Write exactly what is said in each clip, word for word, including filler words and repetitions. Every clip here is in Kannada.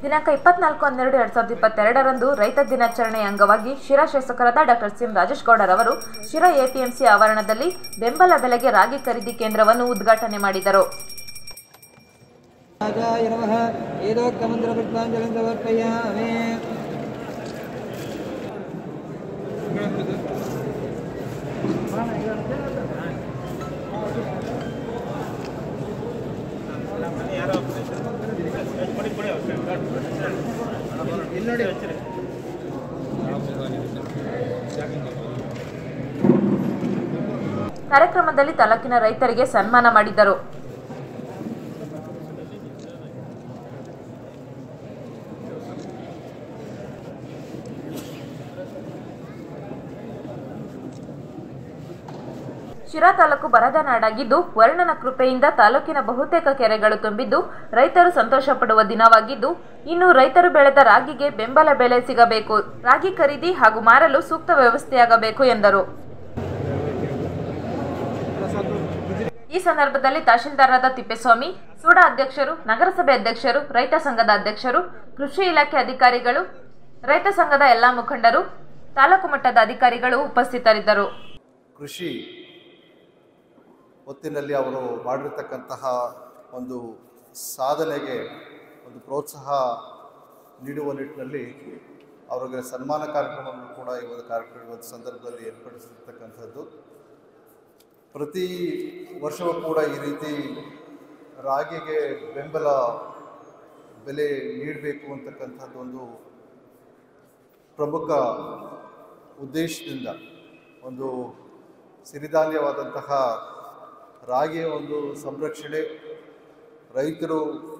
ದಿನಾಂಕ ಇಪ್ಪತ್ನಾಲ್ಕು ಹನ್ನೆರಡು ಎರಡ್ ಸಾವಿರದ ಇಪ್ಪತ್ತೆರಡರಂದು ರೈತ ದಿನಾಚರಣೆಯ ಅಂಗವಾಗಿ ಶಿರಾ ಶಾಸಕರಾದ ಡಾಕ್ಟರ್ ಸಿ ಎಂ ರಾಜೇಶ್ ಗೌಡರವರು ಶಿರಾ ಎಪಿಎಂಸಿ ಆವರಣದಲ್ಲಿ ಬೆಂಬಲ ಬೆಲೆಗೆ ರಾಗಿ ಖರೀದಿ ಕೇಂದ್ರವನ್ನು ಉದ್ಘಾಟನೆ ಮಾಡಿದರು. ಕಾರ್ಯಕ್ರಮದಲ್ಲಿ ತಾಲೂಕಿನ ರೈತರಿಗೆ ಸನ್ಮಾನ ಮಾಡಿದರು. ಶಿರಾ ತಾಲೂಕು ಬರದ ನಾಡಾಗಿದ್ದು ವರ್ಣನ ಕೃಪೆಯಿಂದ ತಾಲೂಕಿನ ಬಹುತೇಕ ಕೆರೆಗಳು ತುಂಬಿದ್ದು ರೈತರು ಸಂತೋಷ ಪಡುವ ದಿನವಾಗಿದ್ದು, ಇನ್ನು ರೈತರು ಬೆಳೆದ ರಾಗಿಗೆ ಬೆಂಬಲ ಬೆಲೆ ಸಿಗಬೇಕು, ರಾಗಿ ಖರೀದಿ ಹಾಗೂ ಮಾರಲು ಸೂಕ್ತ ವ್ಯವಸ್ಥೆಯಾಗಬೇಕು ಎಂದರು. ಈ ಸಂದರ್ಭದಲ್ಲಿ ತಹಶೀಲ್ದಾರರಾದ ತಿಪ್ಪೇಸ್ವಾಮಿ, ಸೂಡಾ ಅಧ್ಯಕ್ಷರು, ನಗರಸಭೆ ಅಧ್ಯಕ್ಷರು, ರೈತ ಸಂಘದ ಅಧ್ಯಕ್ಷರು, ಕೃಷಿ ಇಲಾಖೆ ಅಧಿಕಾರಿಗಳು, ರೈತ ಸಂಘದ ಎಲ್ಲಾ ಮುಖಂಡರು, ತಾಲೂಕು ಮಟ್ಟದ ಅಧಿಕಾರಿಗಳು ಉಪಸ್ಥಿತರಿದ್ದರು. ಕೃಷಿ ಹೊತ್ತಿನಲ್ಲಿ ಅವರು ಮಾಡಿರ್ತಕ್ಕಂತಹ ಒಂದು ಸಾಧನೆಗೆ ಒಂದು ಪ್ರೋತ್ಸಾಹ ನೀಡುವ ನಿಟ್ಟಿನಲ್ಲಿ ಅವರಿಗೆ ಸನ್ಮಾನ ಕಾರ್ಯಕ್ರಮವನ್ನು ಕೂಡ ಈ ಒಂದು ಕಾರ್ಯಕ್ರಮದ ಸಂದರ್ಭದಲ್ಲಿ ಏರ್ಪಡಿಸಿರ್ತಕ್ಕಂಥದ್ದು. ಪ್ರತಿ ವರ್ಷವೂ ಕೂಡ ಈ ರೀತಿ ರಾಗಿಗೆ ಬೆಂಬಲ ಬೆಲೆ ನೀಡಬೇಕು ಅಂತಕ್ಕಂಥದ್ದು ಒಂದು ಪ್ರಮುಖ ಉದ್ದೇಶದಿಂದ ಒಂದು ಸಿರಿಧಾನ್ಯವಾದಂತಹ ರಾಗಿಯ ಒಂದು ಸಂರಕ್ಷಣೆ, ರೈತರು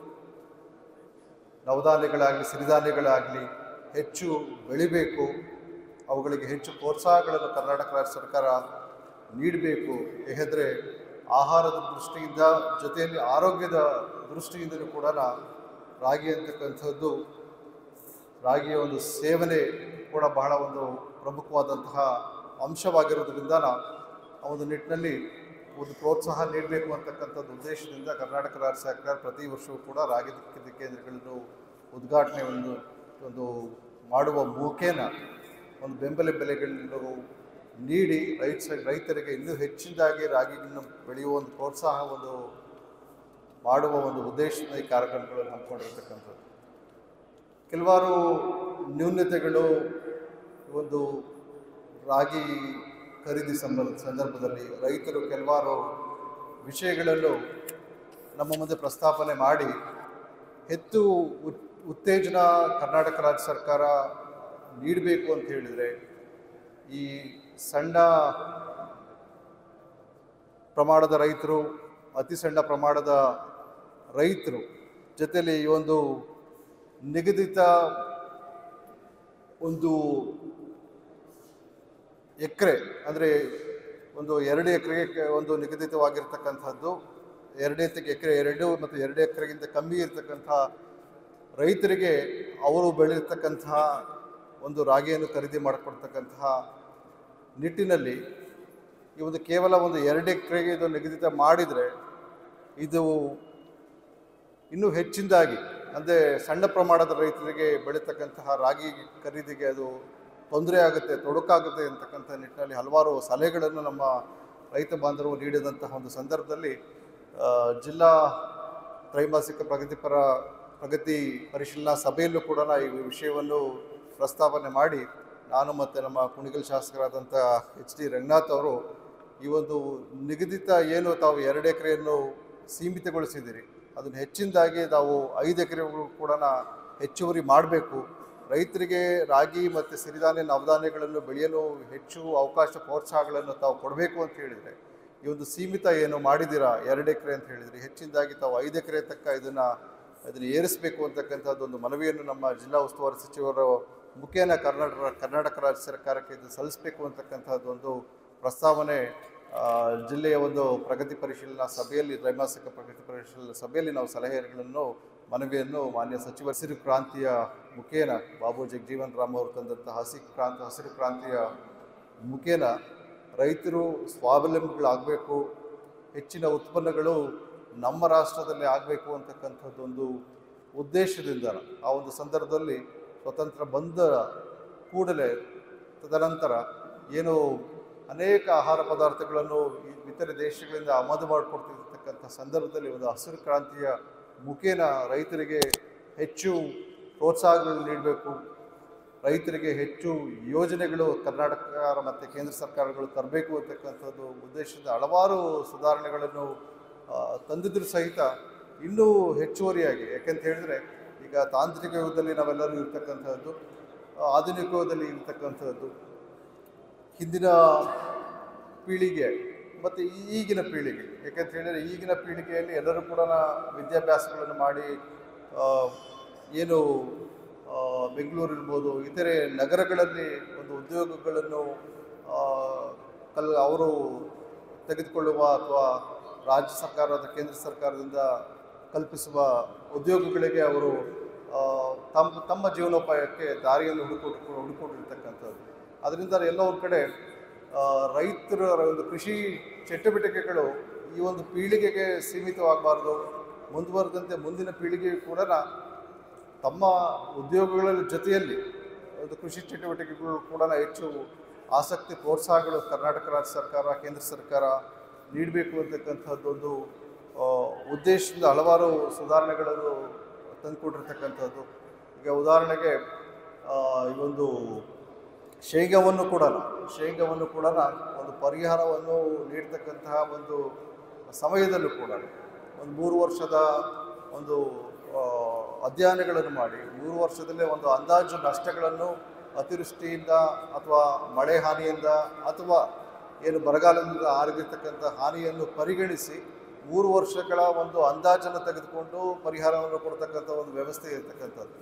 ನವಧಾನ್ಯಗಳಾಗಲಿ ಸಿರಿಧಾನ್ಯಗಳಾಗಲಿ ಹೆಚ್ಚು ಬೆಳಿಬೇಕು, ಅವುಗಳಿಗೆ ಹೆಚ್ಚು ಪ್ರೋತ್ಸಾಹಗಳನ್ನು ಕರ್ನಾಟಕ ರಾಜ್ಯ ಸರ್ಕಾರ ನೀಡಬೇಕು. ಏಕೆಂದರೆ ಆಹಾರದ ದೃಷ್ಟಿಯಿಂದ ಜೊತೆಯಲ್ಲಿ ಆರೋಗ್ಯದ ದೃಷ್ಟಿಯಿಂದಲೂ ಕೂಡ ರಾಗಿ ಅಂತಕ್ಕಂಥದ್ದು ರಾಗಿಯ ಒಂದು ಸೇವನೆ ಕೂಡ ಬಹಳ ಒಂದು ಪ್ರಮುಖವಾದಂತಹ ಅಂಶವಾಗಿರೋದ್ರಿಂದ ಆ ಒಂದು ನಿಟ್ಟಿನಲ್ಲಿ ಒಂದು ಪ್ರೋತ್ಸಾಹ ನೀಡಬೇಕು ಅಂತಕ್ಕಂಥದ್ದು ಉದ್ದೇಶದಿಂದ ಕರ್ನಾಟಕ ರಾಜ್ಯ ಸರ್ಕಾರ ಪ್ರತಿ ವರ್ಷವೂ ಕೂಡ ರಾಗಿ ಕೇಂದ್ರಗಳನ್ನು ಉದ್ಘಾಟನೆ ಒಂದು ಒಂದು ಮಾಡುವ ಮುಖೇನ ಒಂದು ಬೆಂಬಲ ಬೆಲೆಗಳನ್ನು ನೀಡಿ ರೈತ ರೈತರಿಗೆ ಇನ್ನೂ ಹೆಚ್ಚಿನದಾಗಿ ರಾಗಿಯನ್ನು ಬೆಳೆಯುವ ಒಂದು ಪ್ರೋತ್ಸಾಹ ಒಂದು ಮಾಡುವ ಒಂದು ಉದ್ದೇಶದಿಂದ ಈ ಕಾರ್ಯಕ್ರಮಗಳನ್ನು ಹಮ್ಮಿಕೊಂಡಿರ್ತಕ್ಕಂಥದ್ದು. ಕೆಲವಾರು ನ್ಯೂನತೆಗಳು ಒಂದು ರಾಗಿ ಖರೀದಿ ಸಂಬಂಧ ಸಂದರ್ಭದಲ್ಲಿ ರೈತರು ಕೆಲವಾರು ವಿಷಯಗಳನ್ನು ನಮ್ಮ ಮುಂದೆ ಪ್ರಸ್ತಾಪನೆ ಮಾಡಿ ಹೆಚ್ಚು ಉತ್ತೇಜನ ಕರ್ನಾಟಕ ರಾಜ್ಯ ಸರ್ಕಾರ ನೀಡಬೇಕು ಅಂತ ಹೇಳಿದರೆ ಈ ಸಣ್ಣ ಪ್ರಮಾಣದ ರೈತರು, ಅತಿ ಸಣ್ಣ ಪ್ರಮಾಣದ ರೈತರು ಜೊತೆಯಲ್ಲಿ ಈ ಒಂದು ನಿಗದಿತ ಒಂದು ಎಕರೆ ಅಂದರೆ ಒಂದು ಎರಡು ಎಕರೆಗೆ ಒಂದು ನಿಗದಿತವಾಗಿರ್ತಕ್ಕಂಥದ್ದು, ಎರಡು ಎಕರೆ ಎರಡು ಮತ್ತು ಎರಡು ಎಕರೆಗಿಂತ ಕಮ್ಮಿ ಇರತಕ್ಕಂಥ ರೈತರಿಗೆ ಅವರು ಬೆಳೆದಿರ್ತಕ್ಕಂತಹ ಒಂದು ರಾಗಿಯನ್ನು ಖರೀದಿ ಮಾಡಿಕೊಡ್ತಕ್ಕಂತಹ ನಿಟ್ಟಿನಲ್ಲಿ ಈ ಒಂದು ಕೇವಲ ಒಂದು ಎರಡು ಎಕರೆಗೆ ಇದು ನಿಗದಿತ ಮಾಡಿದರೆ ಇದು ಇನ್ನೂ ಹೆಚ್ಚಿನದಾಗಿ ಅಂದರೆ ಸಣ್ಣ ಪ್ರಮಾಣದ ರೈತರಿಗೆ ಬೆಳೀತಕ್ಕಂತಹ ರಾಗಿ ಖರೀದಿಗೆ ಅದು ತೊಂದರೆ ಆಗುತ್ತೆ, ತೊಡಕಾಗುತ್ತೆ ಅಂತಕ್ಕಂಥ ನಿಟ್ಟಿನಲ್ಲಿ ಹಲವಾರು ಸಲಹೆಗಳನ್ನು ನಮ್ಮ ರೈತ ಬಾಂಧವರು ನೀಡಿದಂತಹ ಒಂದು ಸಂದರ್ಭದಲ್ಲಿ ಜಿಲ್ಲಾ ತ್ರೈಮಾಸಿಕ ಪ್ರಗತಿಪರ ಪ್ರಗತಿ ಪರಿಶೀಲನಾ ಸಭೆಯಲ್ಲೂ ಕೂಡ ಈ ವಿಷಯವನ್ನು ಪ್ರಸ್ತಾಪನೆ ಮಾಡಿ ನಾನು ಮತ್ತು ನಮ್ಮ ಕುಣಿಗಲ್ ಶಾಸಕರಾದಂಥ ಎಚ್ ಡಿ ರಂಗನಾಥ್ ಅವರು ಈ ಒಂದು ನಿಗದಿತ ಏನು ತಾವು ಎರಡು ಎಕರೆಯನ್ನು ಸೀಮಿತಗೊಳಿಸಿದ್ದೀರಿ ಅದನ್ನು ಹೆಚ್ಚಿನದಾಗಿ ನಾವು ಐದು ಎಕರೆಗಳು ಕೂಡ ಹೆಚ್ಚುವರಿ ಮಾಡಬೇಕು, ರೈತರಿಗೆ ರಾಗಿ ಮತ್ತು ಸಿರಿಧಾನ್ಯ ನವಧಾನ್ಯಗಳನ್ನು ಬೆಳೆಯಲು ಹೆಚ್ಚು ಅವಕಾಶ ಪ್ರೋತ್ಸಾಹಗಳನ್ನು ತಾವು ಕೊಡಬೇಕು ಅಂತ ಹೇಳಿದರೆ ಈ ಒಂದು ಸೀಮಿತ ಏನು ಮಾಡಿದ್ದೀರಾ ಎರಡು ಎಕರೆ ಅಂತ ಹೇಳಿದರೆ ಹೆಚ್ಚಿನದಾಗಿ ತಾವು ಐದು ಎಕರೆ ತಕ್ಕ ಇದನ್ನು ಅದನ್ನು ಏರಿಸಬೇಕು ಅಂತಕ್ಕಂಥದ್ದು ಒಂದು ಮನವಿಯನ್ನು ನಮ್ಮ ಜಿಲ್ಲಾ ಉಸ್ತುವಾರಿ ಸಚಿವರ ಮುಖೇನ ಕರ್ನಾಟಕ ಕರ್ನಾಟಕ ರಾಜ್ಯ ಸರ್ಕಾರಕ್ಕೆ ಇದು ಸಲ್ಲಿಸಬೇಕು ಅಂತಕ್ಕಂಥದ್ದು ಒಂದು ಪ್ರಸ್ತಾವನೆ ಜಿಲ್ಲೆಯ ಒಂದು ಪ್ರಗತಿ ಪರಿಶೀಲನಾ ಸಭೆಯಲ್ಲಿ ತ್ರೈಮಾಸಿಕ ಪ್ರಗತಿ ಪರಿಶೀಲನಾ ಸಭೆಯಲ್ಲಿ ನಾವು ಸಲಹೆಗಳನ್ನು ಮನವಿಯನ್ನು ಮಾನ್ಯ ಸಚಿವ ಹಸಿರು ಕ್ರಾಂತಿಯ ಮುಖೇನ ಬಾಬು ಜಗಜೀವನ್ ರಾಮ್ ಅವರು ತಂದಂತಹ ಹಸಿ ಕ್ರಾಂತಿ ಹಸಿರು ಕ್ರಾಂತಿಯ ಮುಖೇನ ರೈತರು ಸ್ವಾವಲಂಬಿಗಳಾಗಬೇಕು, ಹೆಚ್ಚಿನ ಉತ್ಪನ್ನಗಳು ನಮ್ಮ ರಾಷ್ಟ್ರದಲ್ಲಿ ಆಗಬೇಕು ಅಂತಕ್ಕಂಥದ್ದೊಂದು ಉದ್ದೇಶದಿಂದ ಆ ಒಂದು ಸಂದರ್ಭದಲ್ಲಿ ಸ್ವತಂತ್ರ ಬಂದ ಕೂಡಲೇ ತದನಂತರ ಏನು ಅನೇಕ ಆಹಾರ ಪದಾರ್ಥಗಳನ್ನು ಇತರೆ ದೇಶಗಳಿಂದ ಆಮದು ಮಾಡಿಕೊಡ್ತಿರ್ತಕ್ಕಂಥ ಸಂದರ್ಭದಲ್ಲಿ ಒಂದು ಹಸಿರು ಕ್ರಾಂತಿಯ ಮುಖೇನ ರೈತರಿಗೆ ಹೆಚ್ಚು ಪ್ರೋತ್ಸಾಹಗಳನ್ನು ನೀಡಬೇಕು, ರೈತರಿಗೆ ಹೆಚ್ಚು ಯೋಜನೆಗಳು ಕರ್ನಾಟಕ ಮತ್ತು ಕೇಂದ್ರ ಸರ್ಕಾರಗಳು ತರಬೇಕು ಅಂತಕ್ಕಂಥದ್ದು ಉದ್ದೇಶದಿಂದ ಹಲವಾರು ಸುಧಾರಣೆಗಳನ್ನು ತಂದಿದ್ರೂ ಸಹಿತ ಇನ್ನೂ ಹೆಚ್ಚುವರಿಯಾಗಿ, ಯಾಕೆಂತ ಹೇಳಿದರೆ ಈಗ ತಾಂತ್ರಿಕ ಯುಗದಲ್ಲಿ ನಾವೆಲ್ಲರೂ ಇರ್ತಕ್ಕಂಥದ್ದು, ಆಧುನಿಕ ಯುಗದಲ್ಲಿ ಇರ್ತಕ್ಕಂಥದ್ದು, ಹಿಂದಿನ ಪೀಳಿಗೆ ಮತ್ತು ಈಗಿನ ಪೀಳಿಗೆ, ಯಾಕೆಂತ ಹೇಳಿದರೆ ಈಗಿನ ಪೀಳಿಗೆಯಲ್ಲಿ ಎಲ್ಲರೂ ಕೂಡ ವಿದ್ಯಾಭ್ಯಾಸಗಳನ್ನು ಮಾಡಿ ಏನು ಬೆಂಗಳೂರು ಇರ್ಬೋದು ಇತರೆ ನಗರಗಳಲ್ಲಿ ಒಂದು ಉದ್ಯೋಗಗಳನ್ನು ಕಲ್ ಅವರು ತೆಗೆದುಕೊಳ್ಳುವ ಅಥವಾ ರಾಜ್ಯ ಸರ್ಕಾರ ಅಥವಾ ಕೇಂದ್ರ ಸರ್ಕಾರದಿಂದ ಕಲ್ಪಿಸುವ ಉದ್ಯೋಗಗಳಿಗೆ ಅವರು ತಮ್ಮ ತಮ್ಮ ಜೀವನೋಪಾಯಕ್ಕೆ ದಾರಿಯನ್ನು ಹುಡುಕೊಂಡು ಹುಡುಕೊಂಡಿರ್ತಕ್ಕಂಥದ್ದು. ಅದರಿಂದ ಎಲ್ಲ ಒಂದು ಕಡೆ ರೈತರ ಒಂದು ಕೃಷಿ ಚಟುವಟಿಕೆಗಳು ಈ ಒಂದು ಪೀಳಿಗೆಗೆ ಸೀಮಿತವಾಗಬಾರ್ದು, ಮುಂದುವರೆದಂತೆ ಮುಂದಿನ ಪೀಳಿಗೆಯು ಕೂಡ ತಮ್ಮ ಉದ್ಯೋಗಗಳ ಜೊತೆಯಲ್ಲಿ ಒಂದು ಕೃಷಿ ಚಟುವಟಿಕೆಗಳು ಕೂಡ ಹೆಚ್ಚು ಆಸಕ್ತಿ ಪ್ರೋತ್ಸಾಹಗಳು ಕರ್ನಾಟಕ ರಾಜ್ಯ ಸರ್ಕಾರ ಕೇಂದ್ರ ಸರ್ಕಾರ ನೀಡಬೇಕು ಅಂತಕ್ಕಂಥದ್ದೊಂದು ಉದ್ದೇಶದಿಂದ ಹಲವಾರು ಸುಧಾರಣೆಗಳನ್ನು ತಂದುಕೊಟ್ಟಿರ್ತಕ್ಕಂಥದ್ದು. ಈಗ ಉದಾಹರಣೆಗೆ ಈ ಒಂದು ಶೇಂಗಾವನ್ನು ಕೂಡ ಶೇಂಗಾವನ್ನು ಕೂಡ ಒಂದು ಪರಿಹಾರವನ್ನು ನೀಡ್ತಕ್ಕಂತಹ ಒಂದು ಸಮಯದಲ್ಲೂ ಕೂಡ ಒಂದು ಮೂರು ವರ್ಷದ ಒಂದು ಅಧ್ಯಯನಗಳನ್ನು ಮಾಡಿ ಮೂರು ವರ್ಷದಲ್ಲೇ ಒಂದು ಅಂದಾಜು ನಷ್ಟಗಳನ್ನು ಅತಿವೃಷ್ಟಿಯಿಂದ ಅಥವಾ ಮಳೆ ಹಾನಿಯಿಂದ ಅಥವಾ ಏನು ಬರಗಾಲದಿಂದ ಆಗಿರ್ತಕ್ಕಂಥ ಹಾನಿಯನ್ನು ಪರಿಗಣಿಸಿ ಮೂರು ವರ್ಷಗಳ ಒಂದು ಅಂದಾಜನ್ನು ತೆಗೆದುಕೊಂಡು ಪರಿಹಾರವನ್ನು ಕೊಡ್ತಕ್ಕಂಥ ಒಂದು ವ್ಯವಸ್ಥೆ ಇರತಕ್ಕಂಥದ್ದು.